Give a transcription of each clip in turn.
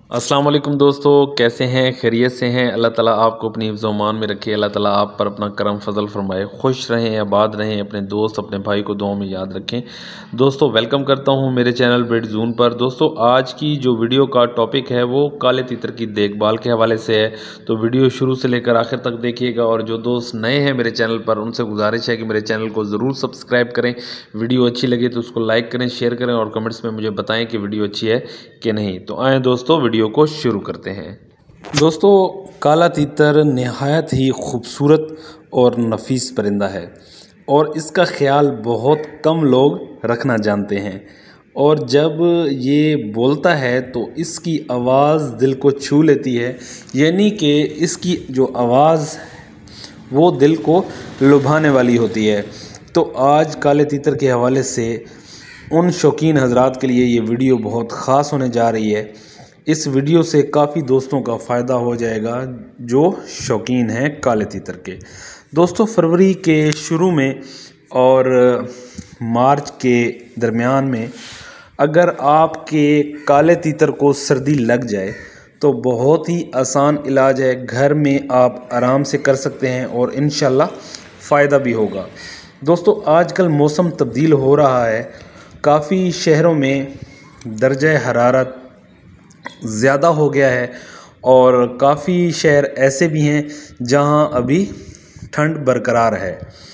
अस्सलाम वालेकुम दोस्तों, कैसे हैं? खैरियत से हैं? अल्लाह ताला आपको अपनी हिफ्ज़ मान में रखे। अल्लाह ताला आप पर अपना करम फजल फरमाए। खुश रहें, आबाद रहें, अपने दोस्त अपने भाई को दुआ में याद रखें। दोस्तों वेलकम करता हूं मेरे चैनल ब्रेड ज़ून पर। दोस्तों आज की जो वीडियो का टॉपिक है वो काले तीतर की देखभाल के हवाले से है, तो वीडियो शुरू से लेकर आखिर तक देखिएगा। और जो दोस्त नए हैं मेरे चैनल पर उनसे गुजारिश है कि मेरे चैनल को ज़रूर सब्सक्राइब करें। वीडियो अच्छी लगे तो उसको लाइक करें, शेयर करें और कमेंट्स में मुझे बताएं कि वीडियो अच्छी है कि नहीं। तो आएँ दोस्तों वीडियो को शुरू करते हैं। दोस्तों काला तीतर नहायत ही खूबसूरत और नफीस परिंदा है और इसका ख्याल बहुत कम लोग रखना जानते हैं। और जब ये बोलता है तो इसकी आवाज़ दिल को छू लेती है, यानी कि इसकी जो आवाज़ वो दिल को लुभाने वाली होती है। तो आज काले तीतर के हवाले से उन शौकीन हजरात के लिए ये वीडियो बहुत ख़ास होने जा रही है। इस वीडियो से काफ़ी दोस्तों का फ़ायदा हो जाएगा जो शौकीन हैं काले तीतर के। दोस्तों फरवरी के शुरू में और मार्च के दरमियान में अगर आपके काले तीतर को सर्दी लग जाए तो बहुत ही आसान इलाज है, घर में आप आराम से कर सकते हैं और इंशाल्लाह फ़ायदा भी होगा। दोस्तों आजकल मौसम तब्दील हो रहा है, काफ़ी शहरों में दर्जा हरारत ज़्यादा हो गया है और काफ़ी शहर ऐसे भी हैं जहां अभी ठंड बरकरार है।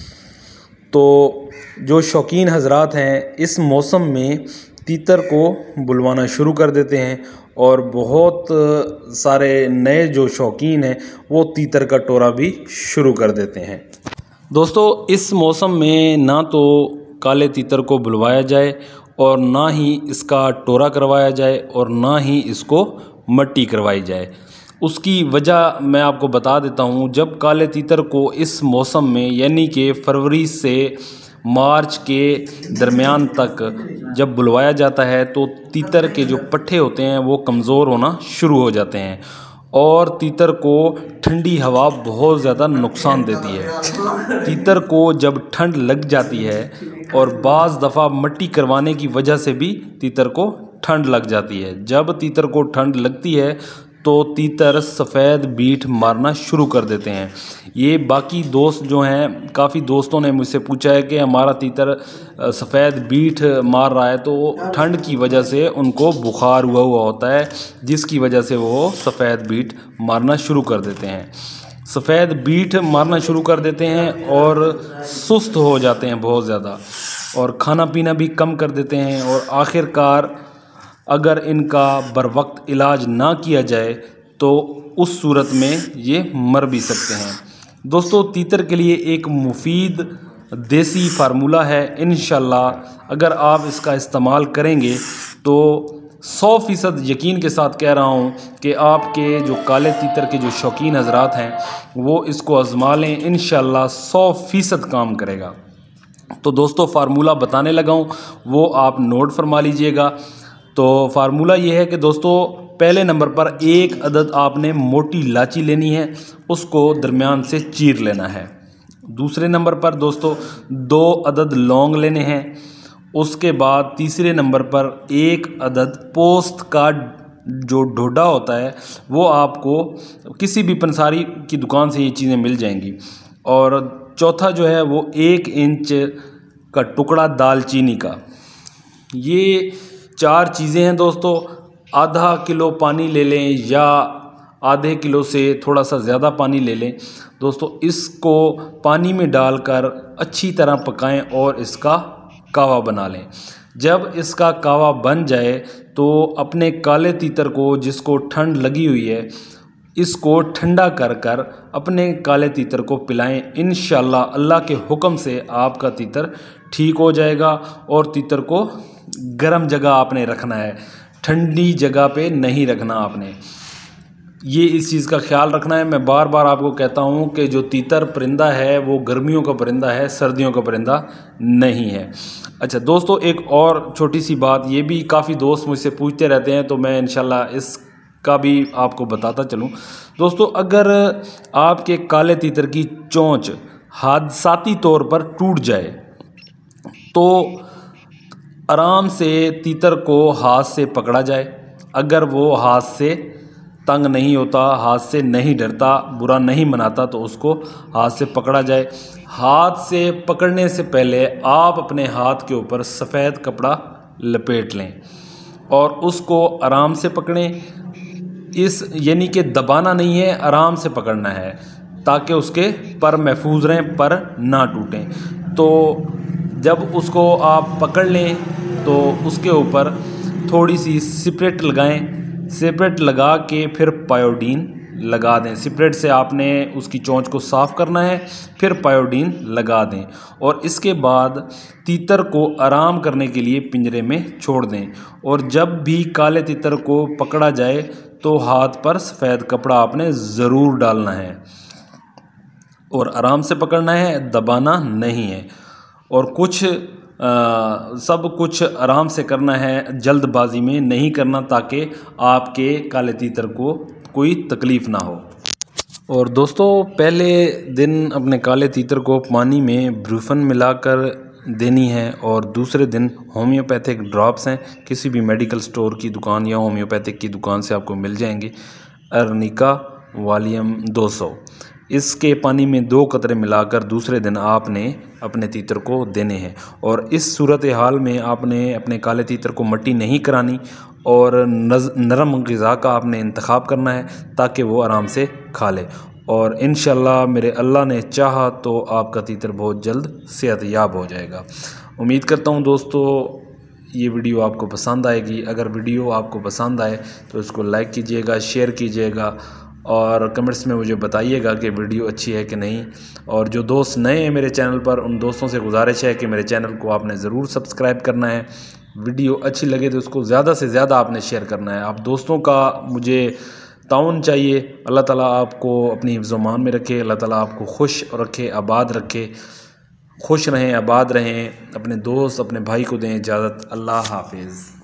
तो जो शौकीन हजरात हैं इस मौसम में तीतर को बुलवाना शुरू कर देते हैं और बहुत सारे नए जो शौकीन हैं वो तीतर का टोरा भी शुरू कर देते हैं। दोस्तों इस मौसम में ना तो काले तीतर को बुलवाया जाए और ना ही इसका टोरा करवाया जाए और ना ही इसको मट्टी करवाई जाए। उसकी वजह मैं आपको बता देता हूँ। जब काले तीतर को इस मौसम में यानी कि फरवरी से मार्च के दरमियान तक जब बुलवाया जाता है तो तीतर के जो पट्ठे होते हैं वो कमज़ोर होना शुरू हो जाते हैं और तीतर को ठंडी हवा बहुत ज़्यादा नुकसान देती है। तीतर को जब ठंड लग जाती है और बाज़ दफ़ा मट्टी करवाने की वजह से भी तीतर को ठंड लग जाती है। जब तीतर को ठंड लगती है तो तीतर सफ़ेद बीट मारना शुरू कर देते हैं। ये बाकी दोस्त जो हैं, काफ़ी दोस्तों ने मुझसे पूछा है कि हमारा तीतर सफ़ेद बीट मार रहा है, तो ठंड की वजह से उनको बुखार हुआ होता है जिसकी वजह से वो सफ़ेद बीट मारना शुरू कर देते हैं। सफ़ेद बीट मारना शुरू कर देते हैं और सुस्त हो जाते हैं बहुत ज़्यादा और खाना पीना भी कम कर देते हैं और आखिरकार अगर इनका बर वक्त इलाज ना किया जाए तो उस सूरत में ये मर भी सकते हैं। दोस्तों तीतर के लिए एक मुफीद देसी फार्मूला है, इंशाल्लाह अगर आप इसका इस्तेमाल करेंगे तो 100% यकीन के साथ कह रहा हूँ कि आपके जो काले तीतर के जो शौकीन हजरात हैं वो इसको आज़मा लें, इंशाल्लाह 100% काम करेगा। तो दोस्तों फार्मूला बताने लगा हूँ, वो आप नोट फरमा लीजिएगा। तो फार्मूला ये है कि दोस्तों पहले नंबर पर एक अदद आपने मोटी इलायची लेनी है, उसको दरमियान से चीर लेना है। दूसरे नंबर पर दोस्तों 2 अदद लौंग लेने हैं। उसके बाद तीसरे नंबर पर 1 अदद पोस्त का जो ढोडा होता है वो आपको किसी भी पंसारी की दुकान से ये चीज़ें मिल जाएंगी। और चौथा जो है वो 1 इंच का टुकड़ा दालचीनी का। ये 4 चीज़ें हैं दोस्तों। आधा किलो पानी ले लें या आधे किलो से थोड़ा सा ज़्यादा पानी ले लें। दोस्तों इसको पानी में डालकर अच्छी तरह पकाएं और इसका कावा बना लें। जब इसका कावा बन जाए तो अपने काले तीतर को जिसको ठंड लगी हुई है इसको ठंडा कर कर अपने काले तीतर को पिलाएं। इंशाल्लाह अल्लाह के हुक्म से आपका तीतर ठीक हो जाएगा। और तीतर को गर्म जगह आपने रखना है, ठंडी जगह पे नहीं रखना आपने। ये इस चीज़ का ख्याल रखना है। मैं बार बार आपको कहता हूँ कि जो तीतर परिंदा है वो गर्मियों का परिंदा है, सर्दियों का परिंदा नहीं है। अच्छा दोस्तों एक और छोटी सी बात, ये भी काफ़ी दोस्त मुझसे पूछते रहते हैं तो मैं इंशाल्लाह इसका भी आपको बताता चलूँ। दोस्तों अगर आपके काले तीतर की चोंच हादसाती तौर पर टूट जाए तो आराम से तीतर को हाथ से पकड़ा जाए अगर वो हाथ से तंग नहीं होता, हाथ से नहीं डरता, बुरा नहीं मनाता, तो उसको हाथ से पकड़ा जाए। हाथ से पकड़ने से पहले आप अपने हाथ के ऊपर सफ़ेद कपड़ा लपेट लें और उसको आराम से पकड़ें। यानी कि दबाना नहीं है, आराम से पकड़ना है ताकि उसके पर महफूज रहें, पर ना टूटें। तो जब उसको आप पकड़ लें तो उसके ऊपर थोड़ी सी सिपरेट लगाएं। सिपरेट लगा के फिर पायोडीन लगा दें। सिपरेट से आपने उसकी चोंच को साफ़ करना है, फिर पायोडीन लगा दें और इसके बाद तीतर को आराम करने के लिए पिंजरे में छोड़ दें। और जब भी काले तीतर को पकड़ा जाए तो हाथ पर सफ़ेद कपड़ा आपने ज़रूर डालना है और आराम से पकड़ना है, दबाना नहीं है। और सब कुछ आराम से करना है, जल्दबाजी में नहीं करना, ताकि आपके काले तीतर को कोई तकलीफ़ ना हो। और दोस्तों, पहले दिन अपने काले तीतर को पानी में ब्रूफन मिलाकर देनी है और दूसरे दिन होम्योपैथिक ड्रॉप्स हैं, किसी भी मेडिकल स्टोर की दुकान या होम्योपैथिक की दुकान से आपको मिल जाएंगे। अर्निका वॉल्यूम 200, इसके पानी में 2 कतरे मिलाकर दूसरे दिन आपने अपने तीतर को देने हैं। और इस सूरत हाल में आपने अपने काले तीतर को मट्टी नहीं करानी और नरम ग़िज़ा का आपने इंतखाब करना है ताकि वो आराम से खा ले। और इंशाल्लाह मेरे अल्लाह ने चाहा तो आपका तीतर बहुत जल्द सेहतयाब हो जाएगा। उम्मीद करता हूँ दोस्तों ये वीडियो आपको पसंद आएगी। अगर वीडियो आपको पसंद आए तो इसको लाइक कीजिएगा, शेयर कीजिएगा और कमेंट्स में मुझे बताइएगा कि वीडियो अच्छी है कि नहीं। और जो दोस्त नए हैं मेरे चैनल पर, उन दोस्तों से गुजारिश है कि मेरे चैनल को आपने ज़रूर सब्सक्राइब करना है। वीडियो अच्छी लगे तो उसको ज़्यादा से ज़्यादा आपने शेयर करना है। आप दोस्तों का मुझे ताउन चाहिए। अल्लाह ताला आपको अपनी हिफ्ज़-ओ-मान में रखे, अल्लाह ताला आपको खुश रखे, आबाद रखे। खुश रहें, आबाद रहें। अपने दोस्त, अपने भाई को दें इजाज़त। अल्लाह हाफिज़।